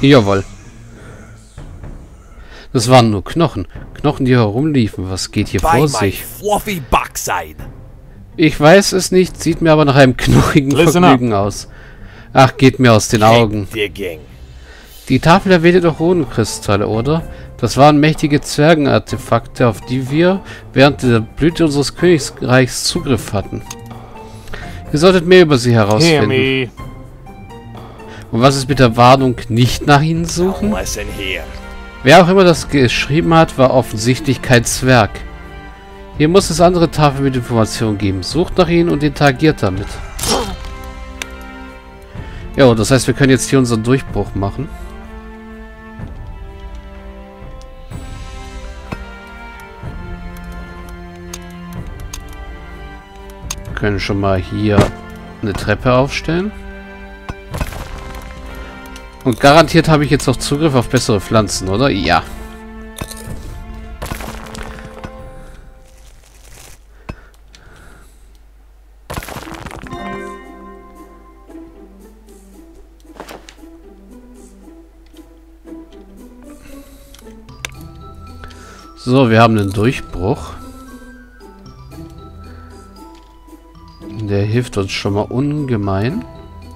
Jawohl. Das waren nur Knochen. Knochen, die herumliefen. Was geht hier vor sich? Ich weiß es nicht, sieht mir aber nach einem knochigen Vergnügen aus. Ach, geht mir aus den Augen. Die Tafel erwähnte doch Runenkristalle, oder? Das waren mächtige Zwergenartefakte, auf die wir während der Blüte unseres Königreichs Zugriff hatten. Ihr solltet mehr über sie herausfinden. Und was ist mit der Warnung, nicht nach ihnen suchen? Wer auch immer das geschrieben hat, war offensichtlich kein Zwerg. Hier muss es andere Tafeln mit Informationen geben. Sucht nach ihnen und interagiert damit. Ja, das heißt, wir können jetzt hier unseren Durchbruch machen. Wir können schon mal hier eine Treppe aufstellen. Und garantiert habe ich jetzt auch Zugriff auf bessere Pflanzen, oder? Ja. So, wir haben einen Durchbruch. Der hilft uns schon mal ungemein.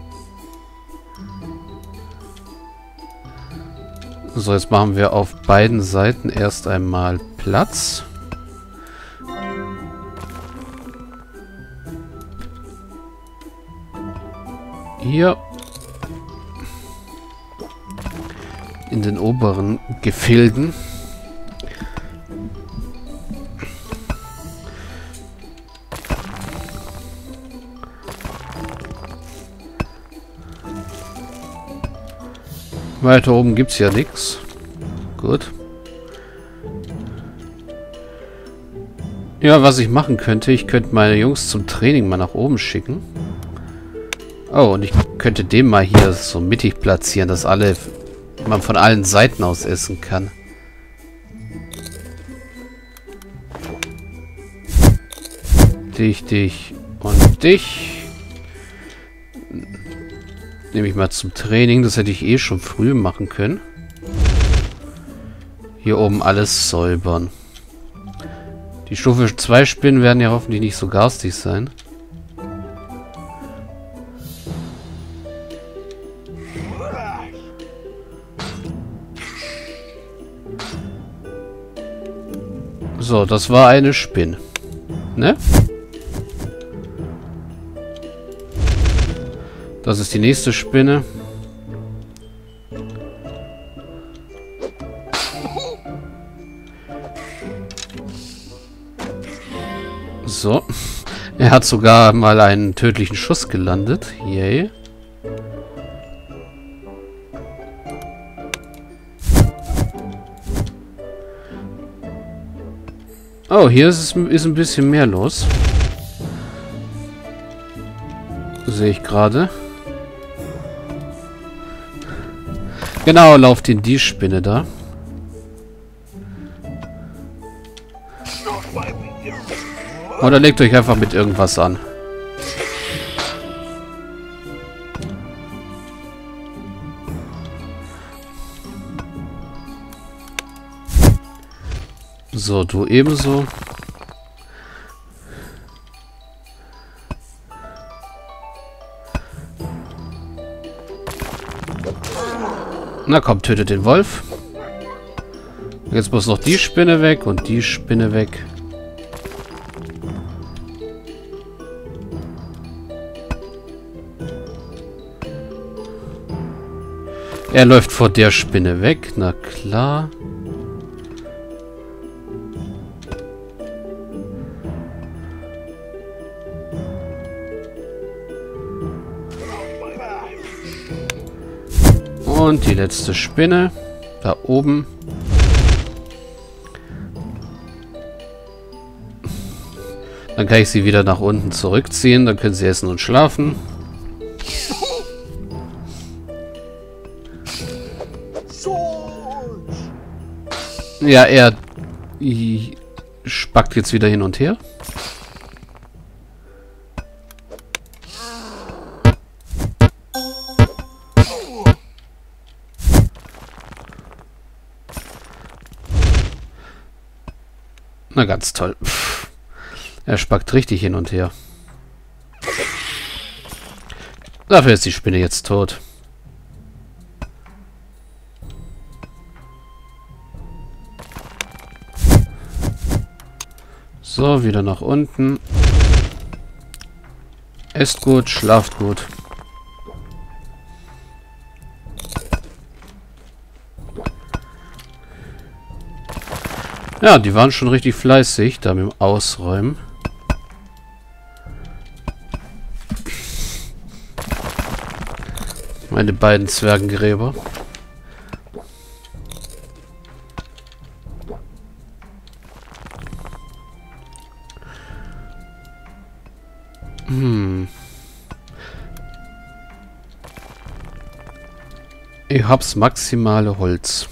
So, jetzt machen wir auf beiden Seiten erst einmal Platz. Hier. In den oberen Gefilden. Weiter oben gibt es ja nichts. Gut. Ja, was ich machen könnte, ich könnte meine Jungs zum Training mal nach oben schicken. Oh, und ich könnte den mal hier so mittig platzieren, dass man von allen Seiten aus essen kann. Dich und dich. Nehme ich mal zum Training. Das hätte ich eh schon früh machen können. Hier oben alles säubern. Die Stufe 2 Spinnen werden ja hoffentlich nicht so garstig sein. So, das war eine Spinne. Ne? Das ist die nächste Spinne. So. Er hat sogar mal einen tödlichen Schuss gelandet. Yay. Oh, hier ist ein bisschen mehr los. Sehe ich gerade. Genau, lauft in die Spinne da. Oder legt euch einfach mit irgendwas an. So, du ebenso. Na komm, tötet den Wolf. Jetzt muss noch die Spinne weg und die Spinne weg. Er läuft vor der Spinne weg, na klar. Und die letzte Spinne. Da oben. Dann kann ich sie wieder nach unten zurückziehen. Dann können sie essen und schlafen. Ja, er spackt jetzt wieder hin und her. Na, ganz toll. Pff. Er spackt richtig hin und her. Dafür ist die Spinne jetzt tot. So, wieder nach unten. Esst gut, schlaft gut. Ja, die waren schon richtig fleißig, da mit dem Ausräumen. Meine beiden Zwergengräber. Ich hab's maximale Holz.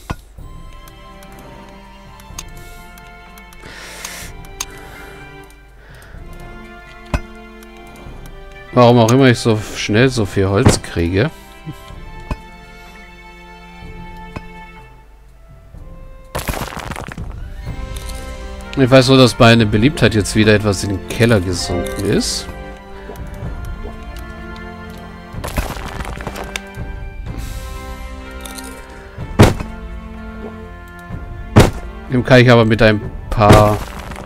Warum auch immer ich so schnell so viel Holz kriege. Ich weiß nur, dass meine Beliebtheit jetzt wieder etwas in den Keller gesunken ist. Dem kann ich aber mit ein paar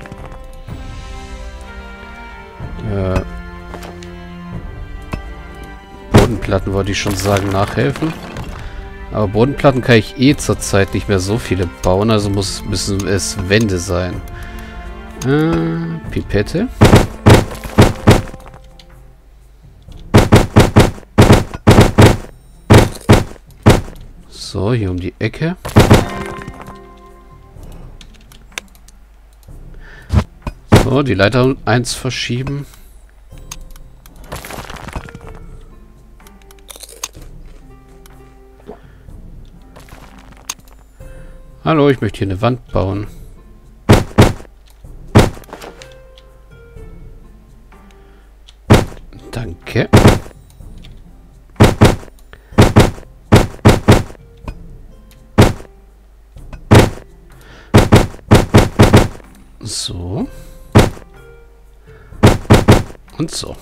Bodenplatten, wollte ich schon sagen, nachhelfen. Aber Bodenplatten kann ich eh zurzeit nicht mehr so viele bauen, also müssen es Wände sein. Pipette. So, hier um die Ecke. So, die Leiter 1 verschieben. Hallo, ich möchte hier eine Wand bauen. Danke. So. Und so.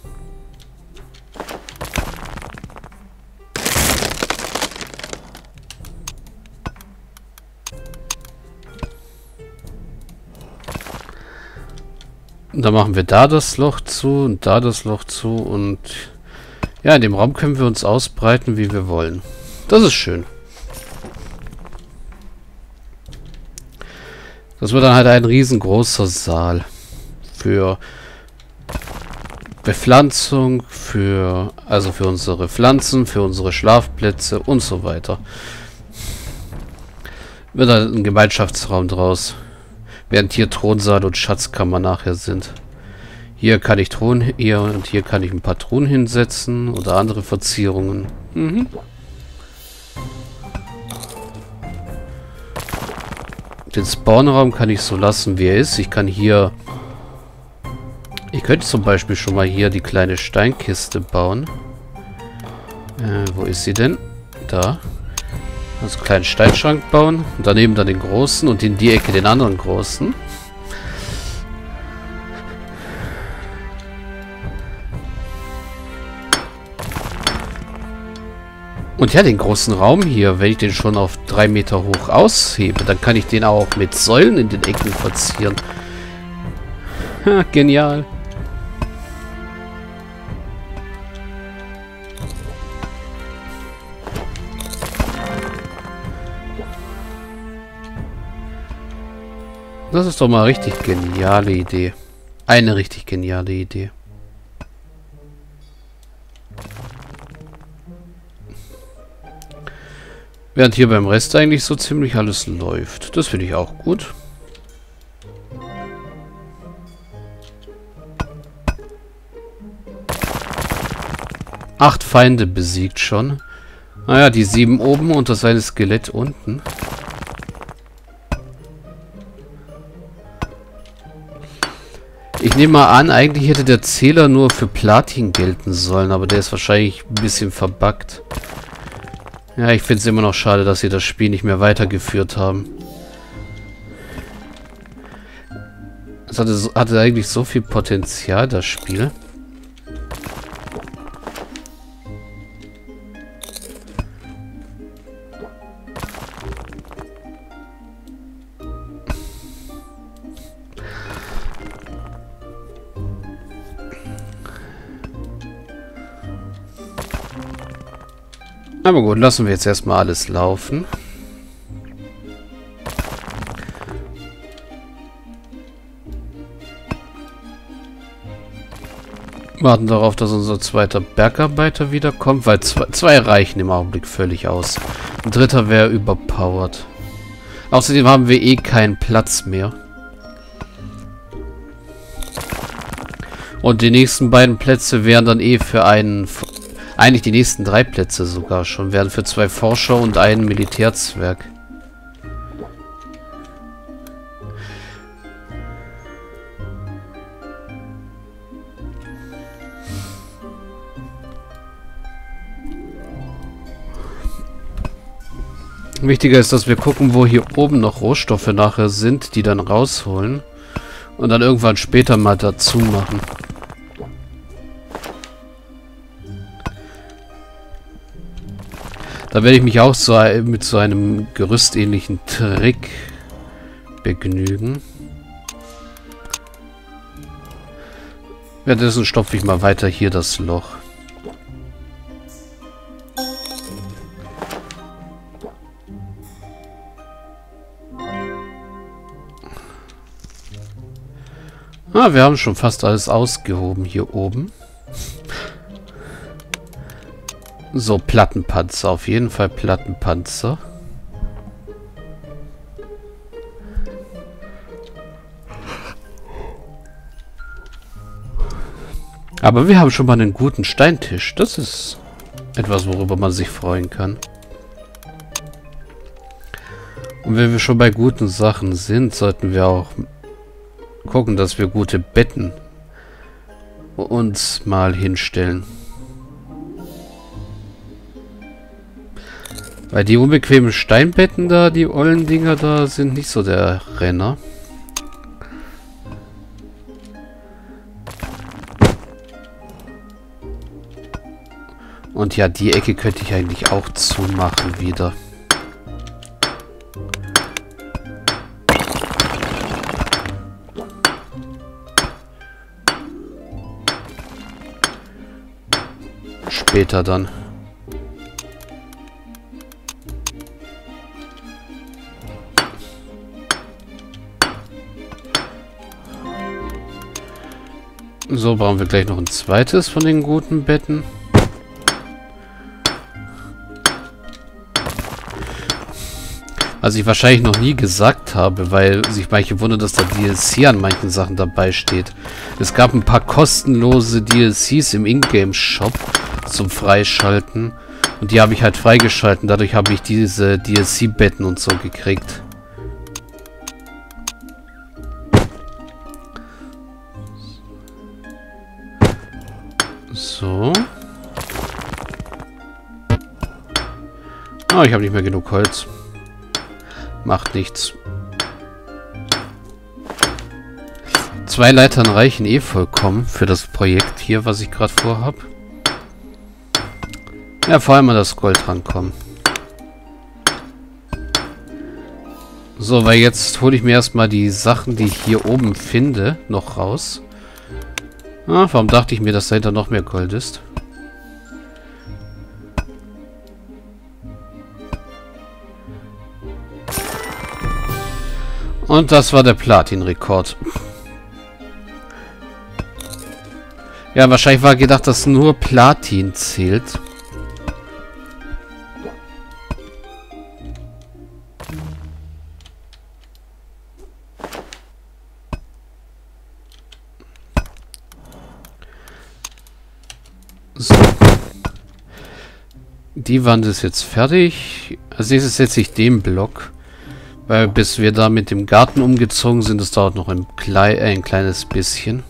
Da machen wir da das Loch zu und da das Loch zu und ja, in dem Raum können wir uns ausbreiten, wie wir wollen. Das ist schön. Das wird dann halt ein riesengroßer Saal für Bepflanzung, für unsere Pflanzen, für unsere Schlafplätze und so weiter. Wird halt ein Gemeinschaftsraum draus. Während hier Thronsaal und Schatzkammer nachher sind. Hier kann ich hier und hier kann ich ein paar Thronen hinsetzen oder andere Verzierungen. Mhm. Den Spawnraum kann ich so lassen, wie er ist. Ich kann hier... Ich könnte zum Beispiel schon mal hier die kleine Steinkiste bauen. Wo ist sie denn? Da. Also einen kleinen Steinschrank bauen. Und daneben dann den großen und in die Ecke den anderen großen. Und ja, den großen Raum hier, wenn ich den schon auf 3 Meter hoch aushebe, dann kann ich den auch mit Säulen in den Ecken verzieren. Ha, genial. Das ist doch mal eine richtig geniale Idee. Eine richtig geniale Idee. Während hier beim Rest eigentlich so ziemlich alles läuft. Das finde ich auch gut. Acht Feinde besiegt schon. Naja, die 7 oben und das eine Skelett unten. Ich nehme mal an, eigentlich hätte der Zähler nur für Platin gelten sollen, aber der ist wahrscheinlich ein bisschen verbuggt. Ja, ich finde es immer noch schade, dass sie das Spiel nicht mehr weitergeführt haben. Es hatte eigentlich so viel Potenzial, das Spiel. Aber gut, lassen wir jetzt erstmal alles laufen. Warten darauf, dass unser zweiter Bergarbeiter wiederkommt, weil zwei reichen im Augenblick völlig aus. Ein dritter wäre überpowered. Außerdem haben wir eh keinen Platz mehr. Und die nächsten beiden Plätze wären dann eh für einen... Eigentlich die nächsten 3 Plätze sogar schon. Wären für 2 Forscher und einen Militärzwerg. Wichtiger ist, dass wir gucken, wo hier oben noch Rohstoffe nachher sind, die dann rausholen. Und dann irgendwann später mal dazu machen. Da werde ich mich auch so mit so einem gerüstähnlichen Trick begnügen. Währenddessen stopfe ich mal weiter hier das Loch. Ah, wir haben schon fast alles ausgehoben hier oben. So, Plattenpanzer. Auf jeden Fall Plattenpanzer. Aber wir haben schon mal einen guten Steintisch. Das ist etwas, worüber man sich freuen kann. Und wenn wir schon bei guten Sachen sind, sollten wir auch gucken, dass wir gute Betten uns mal hinstellen. Weil die unbequemen Steinbetten da, die ollen Dinger da, sind nicht so der Renner. Und ja, die Ecke könnte ich eigentlich auch zumachen wieder. Später dann. So, brauchen wir gleich noch ein zweites von den guten Betten. Was ich wahrscheinlich noch nie gesagt habe, weil sich manche wundern, dass da DLC an manchen Sachen dabei steht. Es gab ein paar kostenlose DLCs im Ingame-Shop zum Freischalten. Und die habe ich halt freigeschalten. Dadurch habe ich diese DLC-Betten und so gekriegt. So. Oh, ich habe nicht mehr genug Holz. Macht nichts. 2 Leitern reichen eh vollkommen für das Projekt hier, was ich gerade vorhab. Ja, vor allem an das Gold rankommen. So, weil jetzt hole ich mir erstmal die Sachen, die ich hier oben finde, noch raus. Ah, warum dachte ich mir, dass dahinter noch mehr Gold ist? Und das war der Platin-Rekord. Ja, wahrscheinlich war gedacht, dass nur Platin zählt. So. Die Wand ist jetzt fertig. Als nächstes setze ich den Block. Weil bis wir da mit dem Garten umgezogen sind, das dauert noch ein kleines bisschen.